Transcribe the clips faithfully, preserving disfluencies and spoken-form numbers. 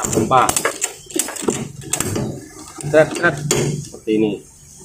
Gempa. Seret, seret. Seperti ini.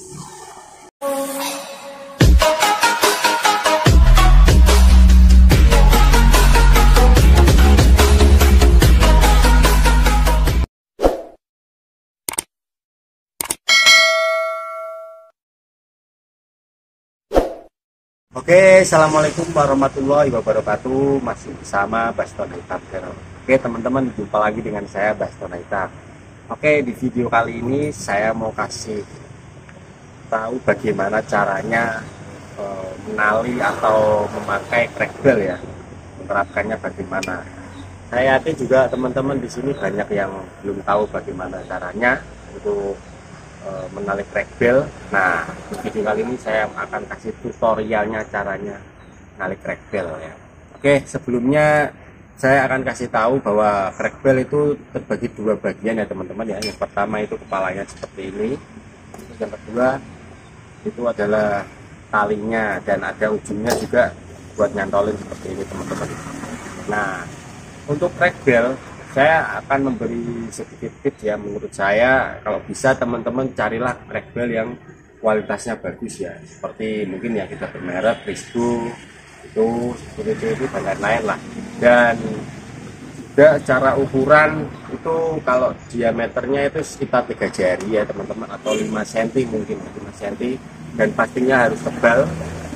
Oke, assalamualaikum warahmatullahi wabarakatuh. Masih bersama Baston Hitam Channel. Oke teman-teman, jumpa lagi dengan saya Baston Hitam. Oke, di video kali ini saya mau kasih tahu bagaimana caranya e, menali atau memakai crackbell ya, menerapkannya bagaimana. Saya yakin juga teman-teman di sini banyak yang belum tahu bagaimana caranya untuk menali crackbell. Nah, di video kali ini saya akan kasih tutorialnya caranya menali crackbell ya. Oke, sebelumnya saya akan kasih tahu bahwa crackbell itu terbagi dua bagian ya teman-teman ya. Yang pertama itu kepalanya seperti ini. Yang kedua itu adalah talinya dan ada ujungnya juga buat nyantolin seperti ini teman-teman. Nah, untuk crackbell saya akan memberi sedikit tips ya. Menurut saya kalau bisa teman-teman carilah crackbell yang kualitasnya bagus ya, seperti mungkin ya kita bermerek Risco itu seperti itu, itu dan lain-lain lah. Dan juga cara ukuran itu kalau diameternya itu sekitar tiga jari ya teman-teman, atau lima sentimeter mungkin lima sentimeter, dan pastinya harus tebal.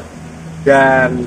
Dan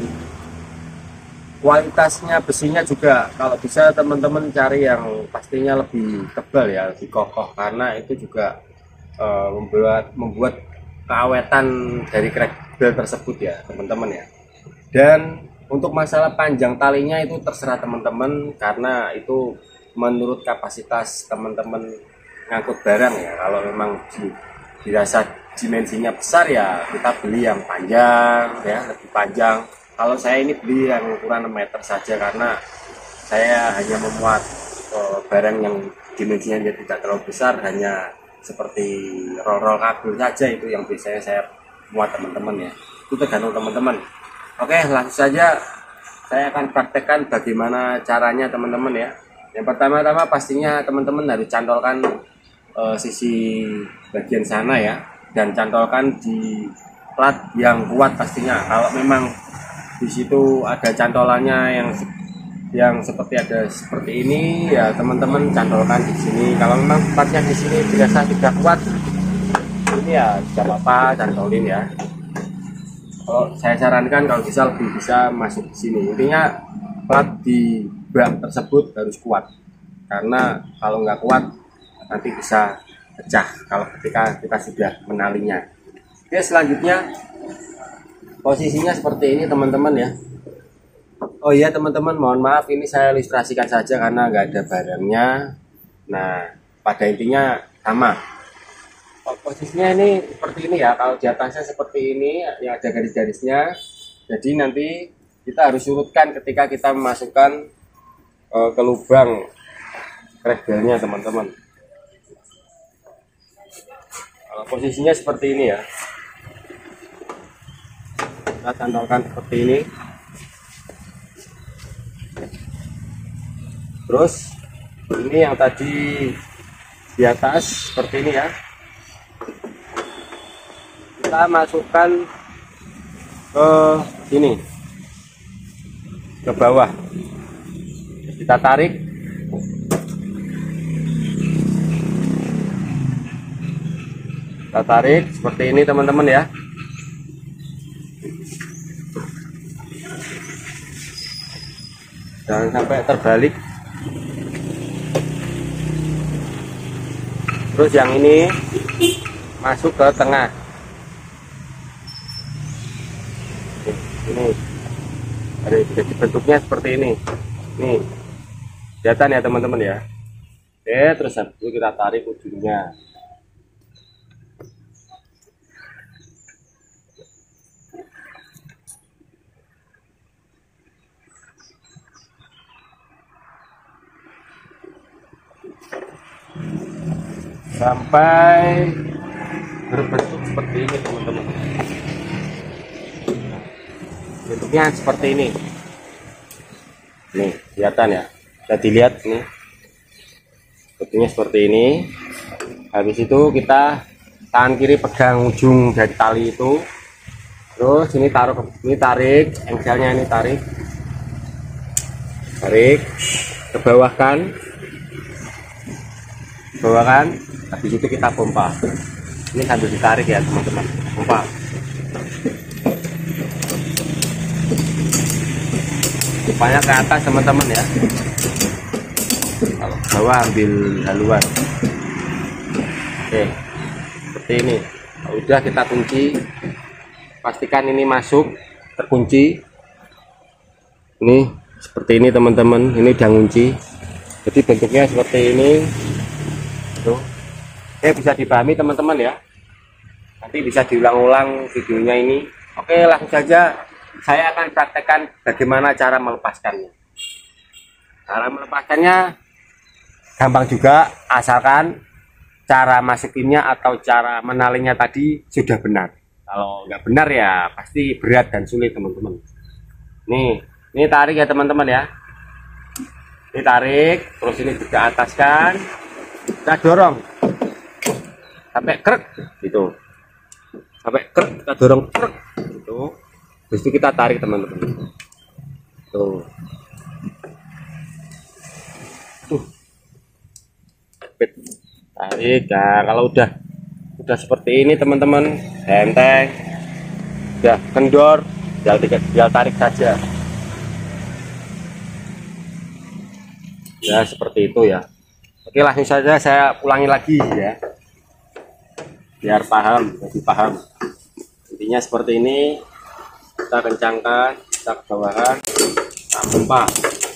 kualitasnya besinya juga kalau bisa teman-teman cari yang pastinya lebih tebal ya, lebih kokoh, karena itu juga e, membuat membuat keawetan dari crackbell tersebut ya teman-teman ya. Dan untuk masalah panjang talinya itu terserah teman-teman, karena itu menurut kapasitas teman-teman ngangkut barang ya. Kalau memang di, dirasa dimensinya besar ya kita beli yang panjang ya, lebih panjang. Kalau saya ini beli yang ukuran enam meter saja, karena saya hanya memuat uh, barang yang dimensinya tidak terlalu besar, hanya seperti roll-roll kabel saja itu yang biasanya saya muat teman-teman ya. Itu tergantung teman-teman. Oke, langsung saja saya akan praktekkan bagaimana caranya teman-teman ya. Yang pertama-tama pastinya teman-teman harus cantolkan uh, sisi bagian sana ya, dan cantolkan di plat yang kuat pastinya. Kalau memang di situ ada cantolannya yang yang seperti ada seperti ini ya teman-teman cantolkan di sini. Kalau memang platnya di sini dirasa tidak kuat, ini ya tidak apa-apa cantolin ya. Kalau saya sarankan kalau bisa lebih bisa masuk di sini. Intinya plat di bak tersebut harus kuat, karena kalau nggak kuat nanti bisa pecah kalau ketika kita sudah menalinya. Oke, selanjutnya posisinya seperti ini teman-teman ya. Oh iya teman-teman, mohon maaf ini saya ilustrasikan saja karena nggak ada barangnya. Nah, pada intinya sama. Oh, posisinya ini seperti ini ya. Kalau di atasnya seperti ini yang ada garis-garisnya. Jadi nanti kita harus urutkan ketika kita memasukkan uh, ke lubang crackbellnya teman-teman. Kalau posisinya seperti ini ya. Kita cantolkan seperti ini, terus ini yang tadi di atas seperti ini ya, kita masukkan ke sini, ke bawah, kita tarik, kita tarik seperti ini teman-teman ya. Jangan sampai terbalik. Terus yang ini masuk ke tengah. Ini ada, jadi bentuknya seperti ini. Nih, kelihatan ya teman-teman ya. Oke, terus habis itu kita tarik ujungnya. Sampai berbentuk seperti ini teman-teman. Bentuknya seperti ini. Nih, kelihatan ya. Bisa dilihat nih. bentuknya seperti ini. Habis itu kita tangan kiri pegang ujung dari tali itu, terus ini taruh, ini tarik engselnya, ini tarik tarik ke bawah kan, bawah kan. Habis itu kita pompa, ini sambil ditarik ya teman-teman, pompa. Pompanya ke atas teman-teman ya, kalau bawah ambil haluan. Oke, seperti ini. Udah kita kunci, pastikan ini masuk terkunci. Ini seperti ini teman-teman, ini udah kunci, jadi bentuknya seperti ini tuh. Oke, bisa dipahami teman-teman ya, nanti bisa diulang-ulang videonya ini. Oke, langsung saja saya akan praktekkan bagaimana cara melepaskannya. Cara melepaskannya gampang juga, asalkan cara masukinnya atau cara menalinya tadi sudah benar. Kalau nggak benar ya pasti berat dan sulit teman-teman. Nih, ini tarik ya teman-teman ya. Ini tarik, terus ini juga ataskan, kita dorong sampai krek gitu, sampai krek kita dorong krek gitu. Terus itu kita tarik teman-teman. Tuh, tuh, tarik. Nah, kalau udah udah seperti ini teman-teman, enteng, udah kendor, tinggal, tinggal tarik saja. Ya seperti itu ya. Oke, langsung saja saya ulangi lagi ya, biar paham, lebih paham. Intinya seperti ini, kita kencangkan, kita ke bawahan, kita pompa,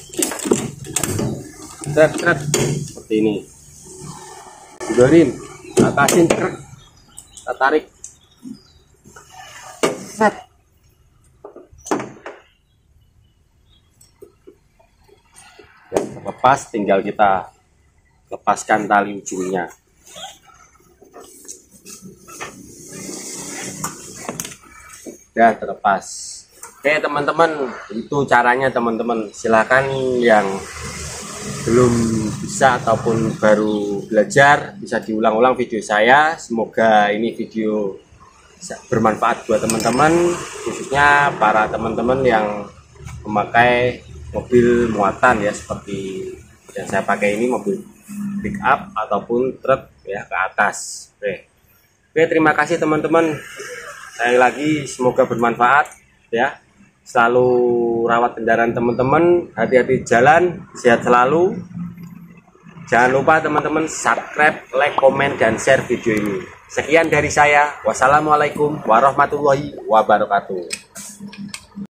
set set seperti ini. Dorin, atasin, kita tarik, set. Ya, terlepas, tinggal kita lepaskan tali ujungnya. Ya, terlepas. Oke teman-teman, itu caranya teman-teman. Silakan yang belum bisa ataupun baru belajar bisa diulang-ulang video saya. Semoga ini video bermanfaat buat teman-teman, khususnya para teman-teman yang memakai mobil muatan ya, seperti yang saya pakai ini, mobil pick up ataupun truk ya, ke atas. Oke, Oke terima kasih teman-teman. Sekali lagi semoga bermanfaat ya. Selalu rawat kendaraan teman-teman, hati-hati jalan, sehat selalu. Jangan lupa teman-teman subscribe, like, komen, dan share video ini. Sekian dari saya. Wassalamualaikum warahmatullahi wabarakatuh.